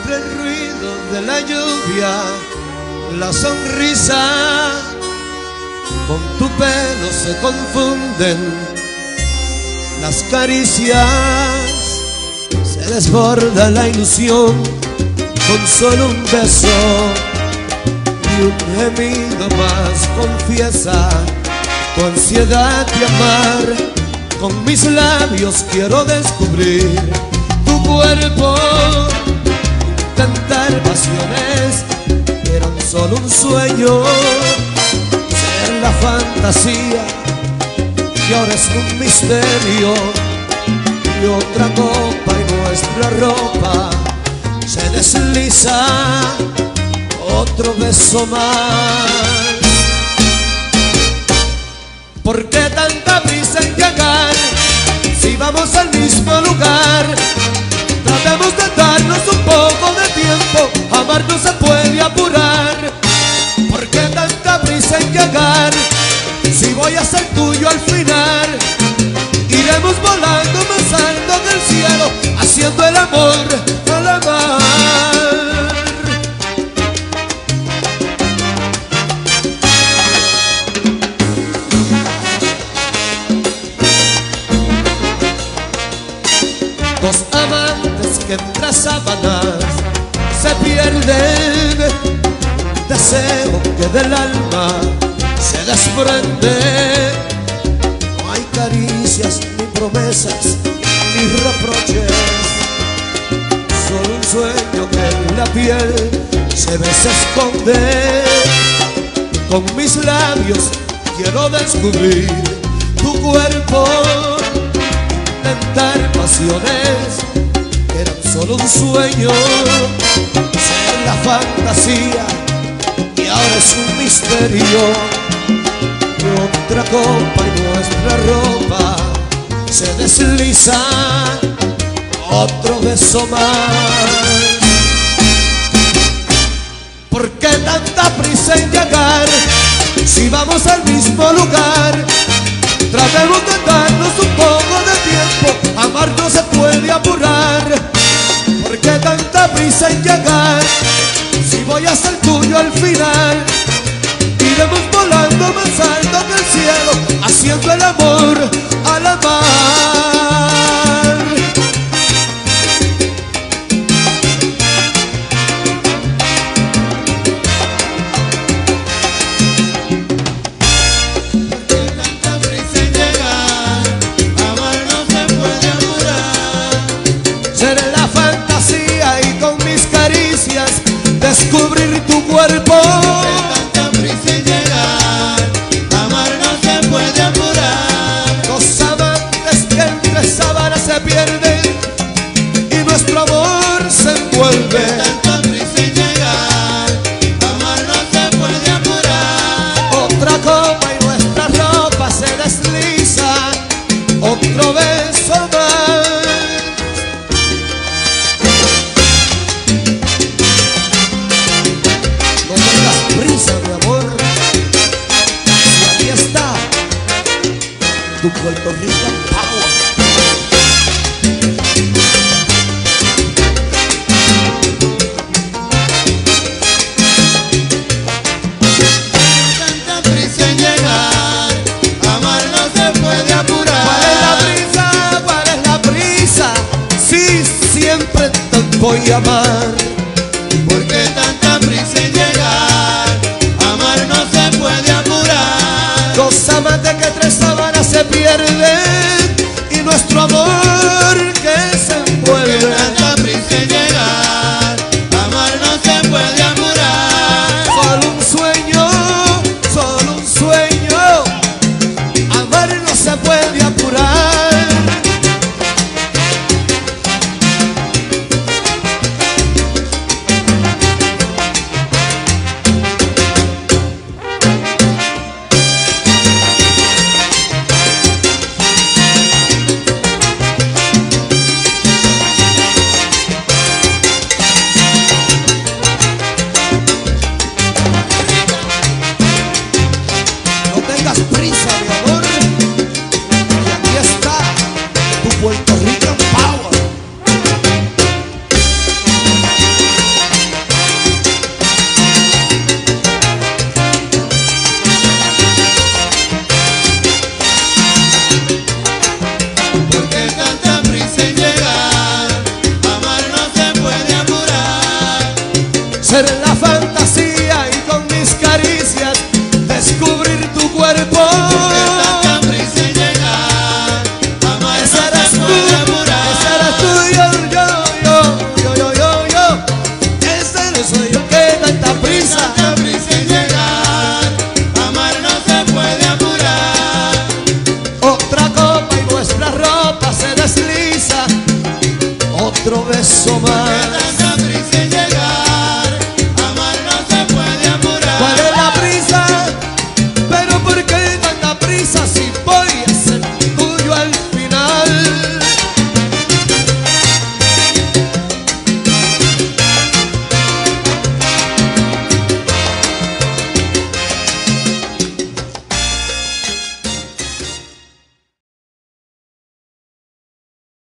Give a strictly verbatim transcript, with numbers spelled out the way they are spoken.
entre el ruido de la lluvia, la sonrisa con tu pelo se confunden, las caricias, se desborda la ilusión con solo un beso y un gemido más confiesa tu ansiedad de amar. Con mis labios quiero descubrir tu cuerpo, cantar pasiones que eran solo un sueño, ser la fantasía que ahora es un misterio. Y otra copa y nuestra ropa se desliza, otro beso más. ¿Por qué tanta prisa en llegar si vamos al mismo lugar? Tratemos de darnos un poco de tiempo, amar no se puede apurar. ¿Por qué tanta prisa en llegar si voy a ser tuyo al final? Iremos volando más alto que el cielo, haciendo el amor a la mar. Dos amantes que entre sábanas se pierden, deseo que del alma se desprende. No hay caricias, ni promesas, ni reproches, solo un sueño que en la piel se ve, se esconde. Con mis labios quiero descubrir tu cuerpo, tentar pasiones que eran solo un sueño, ser la fantasía y ahora es un misterio. Otra copa y nuestra ropa se desliza, otro beso más. ¿Por qué tanta prisa en llegar si vamos al mismo lugar? Tratemos de darnos un poco de tiempo, amar no se puede apurar. ¿Por qué tanta prisa en llegar si voy a ser tuyo al final? Iremos volando más alto que el cielo, haciendo el amor a la mar. Descubrir tu cuerpo. Tanta prisa en llegar, amar no se puede apurar. Dos amantes que entre sábanas se pierden y nuestro amor se envuelve. Tanta prisa en llegar, amar no se puede apurar. Otra copa y nuestra ropa se desliza, otro beso más. Tu Puerto Rican power. Tanta prisa en llegar, amar no se puede apurar. ¿Cuál es la prisa? ¿Cuál es la prisa? Sí, siempre te voy a amar. ¿Por qué tanta prisa en llegar, amar no se puede apurar? Dos amantes que tres sábanas se pierden y nuestro amor que se envuelve. Tanta prisa en llegar, amar no se puede apurar. Solo un sueño, solo un sueño, amar no se puede apurar. ser la fantasía y con mis caricias descubrir tu cuerpo. Tanta prisa en llegar, amar no se puede apurar. Ese eres tú, yo, yo, yo, yo, yo, yo. Ese no soy yo que tanta prisa. Tanta prisa en llegar, amar no se puede apurar. Otra copa y nuestra ropa se desliza. Otro beso más. Tanta prisa en llegar, amar no se puede apurar. ¿Cuál es la prisa? Pero ¿por qué tanta prisa si